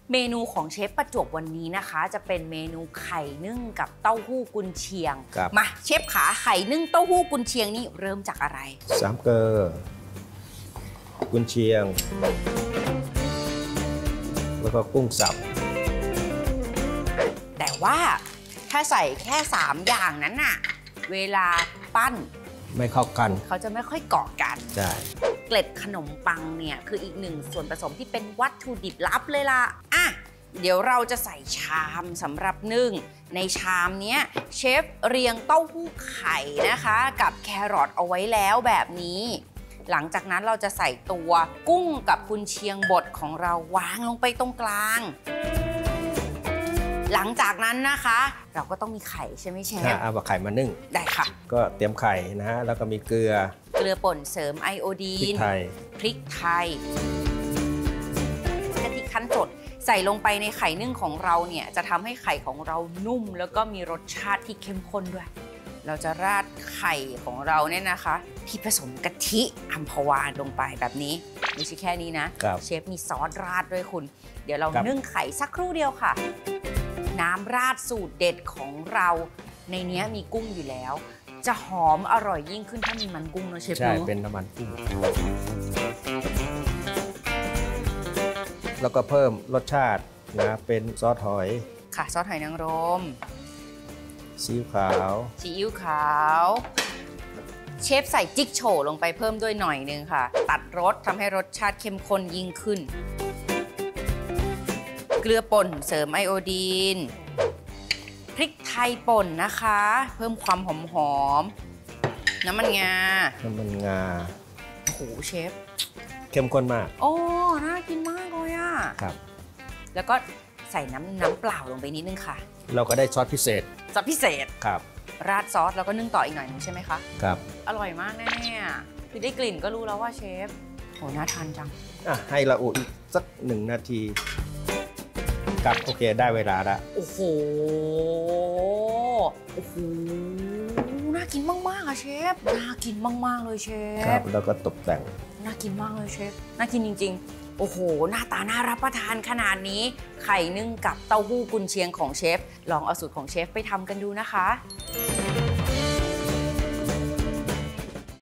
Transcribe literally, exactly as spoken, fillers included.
เมนูของเชฟประจวบวันนี้นะคะจะเป็นเมนูไข่นึ่งกับเต้าหู้กุนเชียงมาเชฟขาไข่นึ่งเต้าหู้กุนเชียงนี่เริ่มจากอะไรสามเกลอกุนเชียงแล้วก็กุ้งสับแต่ว่าถ้าใส่แค่สามอย่างนั้นน่ะเวลาปั้นไม่เข้ากันเขาจะไม่ค่อยเกาะกันใช่เกล็ดขนมปังเนี่ยคืออีกหนึ่งส่วนผสมที่เป็นวัตถุดิบลับเลยล่ะอ่ะเดี๋ยวเราจะใส่ชามสำหรับนึ่งในชามนี้เชฟเรียงเต้าหู้ไข่นะคะกับแครอทเอาไว้แล้วแบบนี้หลังจากนั้นเราจะใส่ตัวกุ้งกับกุนเชียงบดของเราวางลงไปตรงกลางหลังจากนั้นนะคะเราก็ต้องมีไข่ใช่ไหมเชฟเอาไข่มานึ่งได้ค่ะก็เตรียมไข่นะฮะแล้วก็มีเกลือเกลือป่นเสริมไอโอดีนพริกไทยพริกไทยกะทิคั้นสดใส่ลงไปในไข่นึ่งของเราเนี่ยจะทำให้ไข่ของเรานุ่มแล้วก็มีรสชาติที่เข้มข้นด้วยเราจะราดไข่ของเราเนี่ยนะคะที่ผสมกะทิอัมพวาลงไปแบบนี้ไม่ใช่แค่นี้นะเชฟมีซอสราดด้วยคุณเดี๋ยวเรานึ่งไข่สักครู่เดียวค่ะน้ำราดสูตรเด็ดของเราในนี้มีกุ้งอยู่แล้วจะหอมอร่อยยิ่งขึ้นถ้ามีมันกุ้งนะเชฟใช่เป็นน้ำมันกุ้งแล้วก็เพิ่มรสชาตินะเป็นซอสหอยค่ะซอสหอยนางรมซีอิ๊วขาวซีอิ๊วขาวเชฟใส่จิ๊กโฉ่ลงไปเพิ่มด้วยหน่อยนึงค่ะตัดรสทำให้รสชาติเข้มข้นยิ่งขึ้นเกลือป่นเสริมไอโอดีนพริกไทยป่นนะคะเพิ่มความหอมหอมน้ำมันงาน้ำมันงาโอ้โหเชฟเข้มข้นมากโอ้น่ากินมากเลยอ่ะครับแล้วก็ใส่น้ำน้ำเปล่าลงไปนิดนึงค่ะเราก็ได้ซอสพิเศษซอสพิเศษครับราดซอสแล้วก็นึ่งต่ออีกหน่อยนึงใช่ไหมคะครับอร่อยมากแน่ๆคือได้กลิ่นก็รู้แล้วว่าเชฟโหน่าทานจังอ่ะให้ละอุอีกสักหนึ่งนาทีครับโอเคได้เวลาแล้วโอ้โหโอ้โหน่ากินมากๆอะเชฟน่ากินมากๆเลยเชฟครับแล้วก็ตกแต่งน่ากินมากเลยเชฟน่ากินจริงๆโอ้โหหน้าตาน่ารับประทานขนาดนี้ไข่นึ่งกับเต้าหู้กุนเชียงของเชฟลองเอาสูตรของเชฟไปทำกันดูนะคะ